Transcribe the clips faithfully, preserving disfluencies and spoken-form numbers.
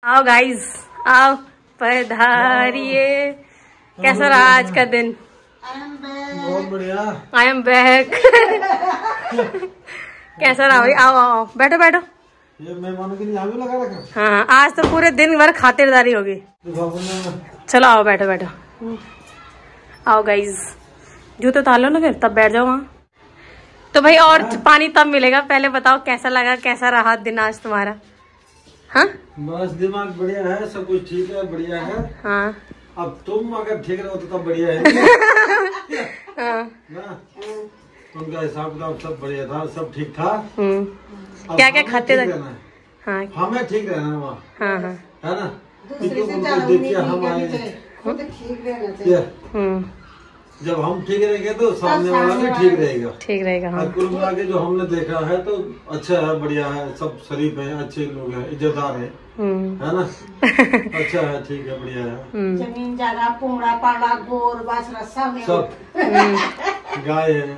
आओ गाइस, आओ पधारिए। कैसा रहा आज का दिन? बहुत बढ़िया। I am back. कैसा रहा भाई? आओ आओ बैठो बैठो। ये मेहमानों के लिए यहाँ भी लगा रखा। हाँ आज तो पूरे दिन भर खातिरदारी होगी। चलो आओ बैठो बैठो। आओ गाइस, जूते उतार लो ना फिर, तब बैठ जाओ वहाँ। तो भाई और पानी तब मिलेगा, पहले बताओ कैसा लगा, कैसा रहा दिन आज तुम्हारा? हाँ बस दिमाग बढ़िया है, सब कुछ ठीक है, बढ़िया है। हाँ अब तुम अगर ठीक रहो तो तब बढ़िया है। हाँ ना उनका हिसाब किताब सब बढ़िया था, सब ठीक था। क्या क्या खाते थे? हाँ हमें ठीक रहना है वहाँ। हाँ हाँ है ना, देखिए हम आए, जब हम ठीक रहेंगे तो सामने वाला भी ठीक रहेगा। ठीक रहेगा। हाँ कुल मिला के जो हमने देखा है तो अच्छा है, बढ़िया है, सब शरीफ है, अच्छे लोग हैं, इज्जतदार है, है ना। अच्छा है, ठीक है, बढ़िया है। जमीन जायदाद पुंगड़ा पाला गोर बासरा सब सब गाय है।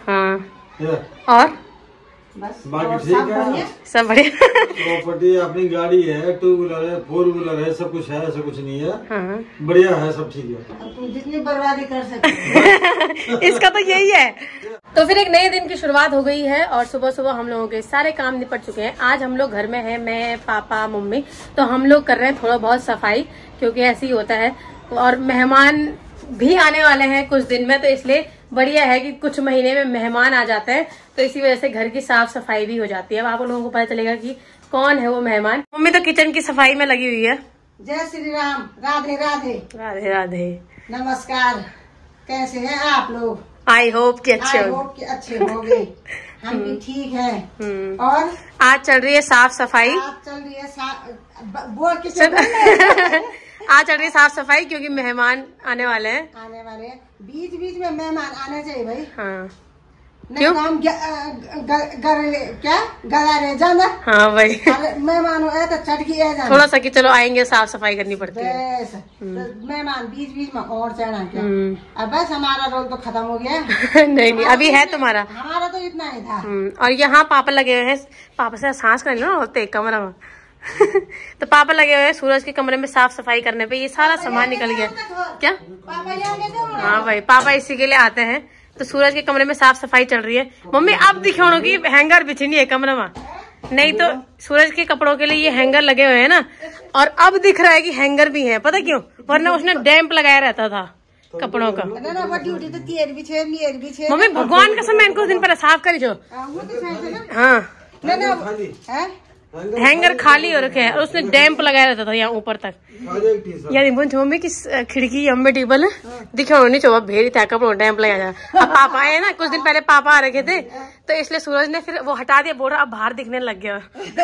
हाँ और बस बाकी ठीक है, सब बढ़िया। प्रॉपर्टी अपनी गाड़ी है, टू व्हीलर है, फोर व्हीलर है, सब कुछ है, ऐसा कुछ नहीं है। हाँ बढ़िया है, सब ठीक है। तू जितनी बर्बादी कर सकते इसका तो यही है। तो फिर एक नए दिन की शुरुआत हो गई है और सुबह सुबह हम लोगों के सारे काम निपट चुके हैं। आज हम लोग घर में हैं, मैं पापा मम्मी, तो हम लोग कर रहे हैं थोड़ा बहुत सफाई, क्योंकि ऐसे ही होता है। और मेहमान भी आने वाले हैं कुछ दिन में, तो इसलिए बढ़िया है कि कुछ महीने में मेहमान आ जाते हैं, तो इसी वजह से घर की साफ सफाई भी हो जाती है। अब आप लोगों को पता चलेगा कि कौन है वो मेहमान। मम्मी तो किचन की सफाई में लगी हुई है। जय श्री राम, राधे राधे। राधे राधे, नमस्कार। कैसे हैं आप लोग? आई होप कि अच्छे आई हो। होप कि अच्छे होंगे। हम भी ठीक हैं। और आज चल रही है साफ सफाई। आज चल रही है सा... बोल के चल आज चल रही है साफ सफाई क्योंकि मेहमान आने वाले हैं। आने वाले बीच बीच में मेहमान आने चाहिए भाई। हाँ क्यों? हम ग, ग, ग, क्या गला रहे जाना। हाँ भाई मेहमान हो तो चटकी है जाना। थोड़ा सा कि चलो आएंगे, साफ सफाई करनी पड़ती है। तो मेहमान बीच बीच में और चढ़ा क्या? अब बस हमारा रोल तो खत्म हो गया। नहीं नहीं अभी है तुम्हारा। हमारा तो इतना ही था। और यहाँ पापा लगे हुए हैं, पापा से सांस कर लो ना एक कमरा में। तो पापा लगे हुए हैं सूरज के कमरे में साफ सफाई करने पे। ये सारा सामान निकल गया क्या? हाँ भाई पापा इसी के लिए आते हैं। तो सूरज के कमरे में साफ सफाई चल रही है। मम्मी अब दिखाओ कि हैंगर बिछनी है कमरे में, नहीं तो सूरज के कपड़ों के लिए ये हैंगर लगे हुए हैं ना, और अब दिख रहा है कि हैंगर भी है। पता क्यों? वरना उसने डैम्प लगाया रहता था कपड़ों का। मम्मी भगवान का समय कुछ दिन पहले साफ करी जो। हाँ हैंगर खाली हो रखे हैं और उसने डैम्प लगाया रहता था यहाँ ऊपर तक। यानी मम्मी की खिड़की अम्बे टेबल है दिखा नहीं चो भेड़ी था कपड़ों डैम्प लगाया जा। अब पापा आए ना, कुछ दिन पहले पापा आ रखे थे, तो इसलिए सूरज ने फिर वो हटा दिया, बोल रहा अब बाहर दिखने लग गया।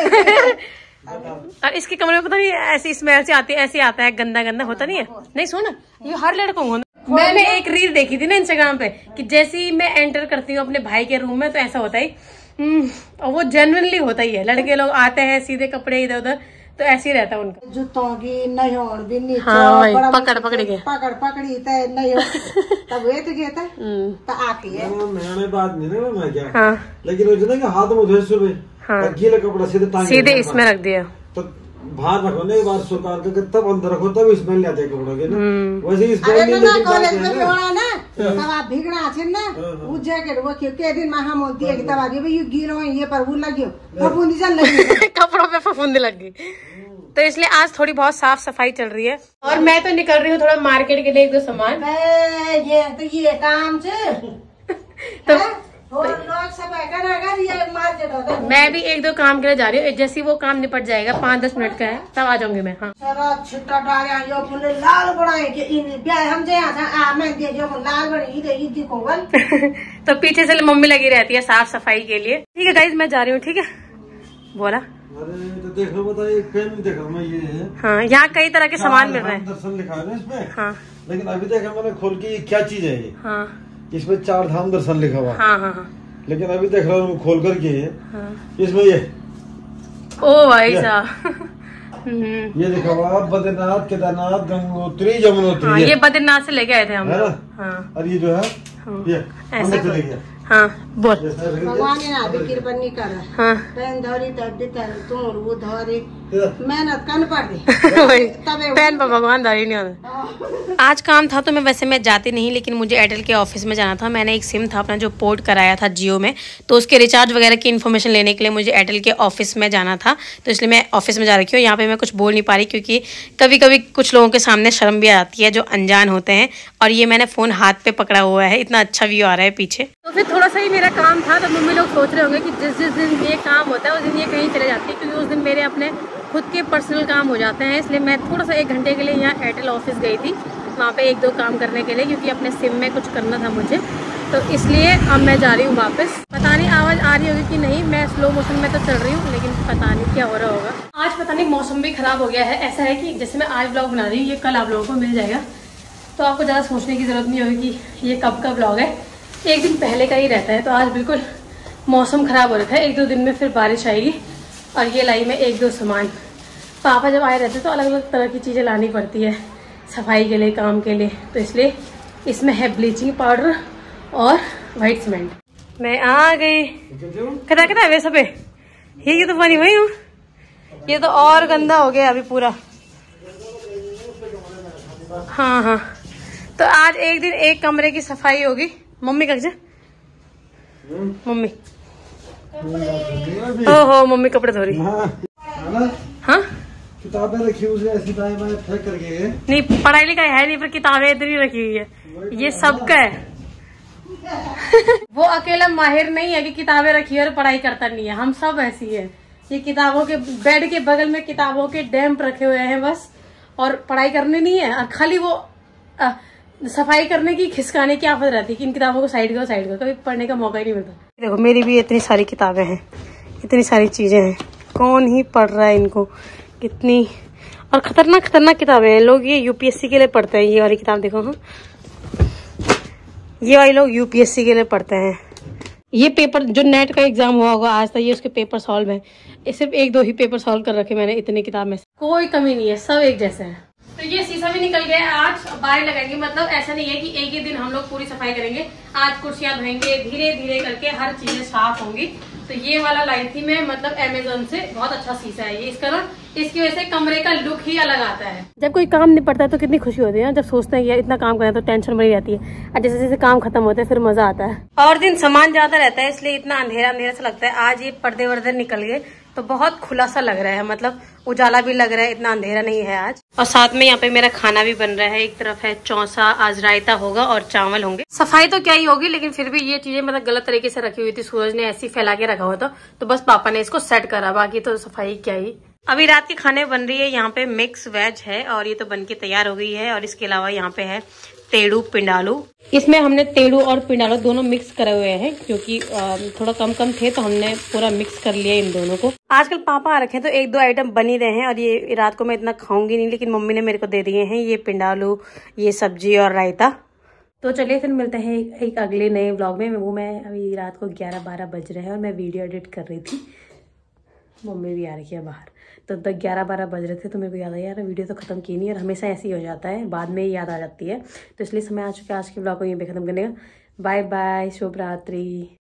और इसके कमरे में पता नहीं ऐसी स्मेल से आती है, ऐसे आता है, गंदा गंदा होता नहीं है। नहीं सुन, ये हर लड़कों को। मैंने एक रील देखी थी ना इंस्टाग्राम पे कि जैसे ही मैं एंटर करती हूँ अपने भाई के रूम में तो ऐसा होता ही, और वो जेन्युइनली होता ही है। लड़के लोग आते हैं सीधे कपड़े इधर उधर, तो ऐसे ही रहता है उनका। जूतों की नयोड़ भी नीचे। हाँ भाई पकड़ पकड़ के पकड़ पकड़ी तय नयोड़ तब वे तो कहता तो आती है। मैं बात नहीं ना मैं क्या। हाँ लेकिन वो जो ना हाथ में उधर सुबह हाँ गीला कपड़ा सीधे टांग सीधे इसमें रख दिया, तो बाहर रखो ना, एक बार सुखार करके तब अंदर रखो, तब स्मेल आते कपड़ों के ना। वैसे ही स्मेल नहीं लेकिन कॉलेज में भी होना ना, तब आप भीगना छे ना वो जैकेट वो के दिन में हम बोलती है कि तब आगे ये गीलो ये पर वो लगियो फफूंदी चल लगी कपड़ों पे फफूंदी लग गई। तो इसलिए आज थोड़ी बहुत साफ सफाई चल रही है। और मैं तो निकल रही हूँ थोड़ा मार्केट के लिए, एक दो सामान। ये तो ये काम से तो मैं भी एक दो काम के लिए जा रही हूँ, जैसे वो काम निपट जाएगा पाँच दस मिनट का है तब आ जाऊंगी मैं। हाँ छुट्टा लाल तो पीछे से मम्मी लगी रहती है साफ सफाई के लिए। ठीक है गाइस मैं जा रही हूँ। ठीक है बोला। अरे तो देखो बताइए, पेन देखा मैं ये है। हाँ यहाँ कई तरह के सामान मिल रहे हैं। दर्शन लिखा है ना इसमें। हाँ लेकिन अभी देखा मैंने खोल के, ये क्या चीज है ये? हाँ इसमें चार धाम दर्शन लिखा हुआ। हाँ हाँ हाँ लेकिन अभी देख रहा हूँ खोल करके हाँ। इसमें ये ओ भाई साहब ये लिखा हुआ बद्रीनाथ केदारनाथ गंगोत्री यमुनोत्री। हाँ, ये बद्रीनाथ से लेके आए थे हम। है ना? हाँ। और ये जो है हाँ। ये ऐसे चले गया। हाँ बोल। भगवान ने अभी कृपा नहीं कर रहा। हाँ पेन धरी तब भी तुम वो धरे मेहनत करनी पड़ती। पेन पर भगवान धरी नहीं होता। आज काम था तो मैं वैसे मैं जाती नहीं, लेकिन मुझे एयरटेल के ऑफिस में जाना था। मैंने एक सिम था अपना जो पोर्ट कराया था जियो में, तो उसके रिचार्ज वगैरह की इन्फॉर्मेशन लेने के लिए मुझे एयरटेल के ऑफिस में जाना था। तो इसलिए मैं ऑफिस में जा रखी हूँ। यहाँ पे मैं कुछ बोल नहीं पा रही क्योंकि कभी कभी कुछ लोगों के सामने शर्म भी आती है जो अनजान होते हैं। और ये मैंने फ़ोन हाथ पे पकड़ा हुआ है, इतना अच्छा व्यू आ रहा है पीछे। तो फिर थोड़ा सा ही मेरा काम था, तो मम्मी लोग सोच रहे होंगे कि जिस जिस दिन ये काम होता है उस दिन ये कहीं चले जाती है, क्योंकि उस दिन मेरे अपने खुद के पर्सनल काम हो जाते हैं। इसलिए मैं थोड़ा सा एक घंटे के लिए यहाँ एयरटेल ऑफिस गई थी, वहाँ पे एक दो काम करने के लिए, क्योंकि अपने सिम में कुछ करना था मुझे। तो इसलिए अब मैं जा रही हूँ वापस। पता नहीं आवाज़ आ रही होगी कि नहीं, मैं स्लो मोशन में तो चल रही हूँ, लेकिन पता नहीं क्या हो रहा होगा। आज पता नहीं मौसम भी ख़राब हो गया है। ऐसा है कि जैसे मैं आज ब्लॉग बना रही हूँ, ये कल आप लोगों को मिल जाएगा, तो आपको ज़्यादा सोचने की ज़रूरत नहीं होगी कि ये कब का ब्लॉग है। एक दिन पहले का ही रहता है। तो आज बिल्कुल मौसम ख़राब हो रखा है, एक दो दिन में फिर बारिश आएगी। और ये लाई मैं एक दो सामान, पापा जब आए रहते तो अलग अलग तरह की चीज़ें लानी पड़ती है सफाई के लिए, काम के लिए। तो इसलिए इसमें है ब्लीचिंग पाउडर और वाइट सीमेंट। मैं आ गई। कदा कदा वैसे पे ये ये तो बनी हुई हूँ, ये तो और गंदा हो गया अभी पूरा। हाँ हाँ, तो आज एक दिन एक कमरे की सफाई होगी। मम्मी कब जा मम्मी ओहो मम्मी कपड़े धो रही। हाँ किताबें रखी उसे ऐसी दाएं बाएं फेंक करके। नहीं पढ़ाई लिखाई है नहीं, पर किताबें इधर ही रखी हुई है, ये सबका है। वो अकेला माहिर नहीं है कि किताबें रखी है और पढ़ाई करता नहीं है, हम सब ऐसी है। ये किताबों के बेड के बगल में किताबों के डैम्प रखे हुए हैं बस, और पढ़ाई करनी नहीं है। और खाली वो आ, सफाई करने की खिसकाने की आफत रहती है कि इन किताबों को साइड करो साइड करो, कभी पढ़ने का मौका ही नहीं मिलता। देखो मेरी भी इतनी सारी किताबें हैं, इतनी सारी चीजें हैं, कौन ही पढ़ रहा है इनको। कितनी और खतरनाक खतरनाक किताबें हैं। लोग ये यूपीएससी के लिए पढ़ते हैं। ये वाली किताब देखो, हाँ ये वाले लोग यूपीएससी के लिए पढ़ते हैं। ये पेपर जो नेट का एग्जाम हुआ होगा आज तक, ये उसके पेपर सॉल्व है। सिर्फ एक दो ही पेपर सॉल्व कर रखे मैंने इतनी किताब में, कोई कमी नहीं है, सब एक जैसे हैं। तो ये शीशा भी निकल गया है, आज बाहर लगाएंगे। मतलब ऐसा नहीं है कि एक ही दिन हम लोग पूरी सफाई करेंगे। आज कुर्सियां धोएंगे, धीरे धीरे करके हर चीजें साफ होंगी। तो ये वाला लाई थी मैं, मतलब अमेजोन से, बहुत अच्छा शीशा है ये। इसका ना इसकी वजह से कमरे का लुक ही अलग आता है। जब कोई काम निपटता है तो कितनी खुशी होती है ना, जब सोचते हैं कि इतना काम करें तो टेंशन बनी रहती है, और जैसे जैसे काम खत्म होता है फिर मजा आता है। और दिन सामान ज्यादा रहता है इसलिए इतना अंधेरा अंधेरा सा लगता है। आज ये पर्दे वर्दे निकल गए तो बहुत खुला सा लग रहा है, मतलब उजाला भी लग रहा है, इतना अंधेरा नहीं है आज। और साथ में यहाँ पे मेरा खाना भी बन रहा है। एक तरफ है चौसा, आज रायता होगा और चावल होंगे। सफाई तो क्या ही होगी, लेकिन फिर भी ये चीजें मतलब गलत तरीके से रखी हुई थी, सूरज ने ऐसी फैला के रखा हुआ था, तो बस पापा ने इसको सेट करा, बाकी तो सफाई क्या ही। अभी रात के खाने बन रही है, यहाँ पे मिक्स वेज है और ये तो बन के तैयार हो गई है। और इसके अलावा यहाँ पे है तेड़ू पिंडालू। इसमें हमने तेड़ू और पिंडालू दोनों मिक्स करे हुए हैं, क्योंकि थोड़ा कम कम थे तो हमने पूरा मिक्स कर लिया इन दोनों को। आजकल पापा आ रखे हैं तो एक दो आइटम बन ही रहे हैं, और ये रात को मैं इतना खाऊंगी नहीं, लेकिन मम्मी ने मेरे को दे दिए हैं ये पिंडालू, ये सब्जी और रायता। तो चलिए फिर मिलते हैं एक, एक अगले नए ब्लॉग में। वो मैं अभी रात को ग्यारह बारह बज रहे हैं और मैं वीडियो एडिट कर रही थी। मम्मी भी आ रही है बाहर, तो तक ग्यारह बारह बज रहे थे तो मेरे को याद आया यार वीडियो तो खत्म की नहीं, और हमेशा ऐसे ही हो जाता है, बाद में ही याद आ जाती है। तो इसलिए समय आ चुका है आज के ब्लॉग को यहीं पे खत्म करने का। बाय बाय, शुभ रात्रि।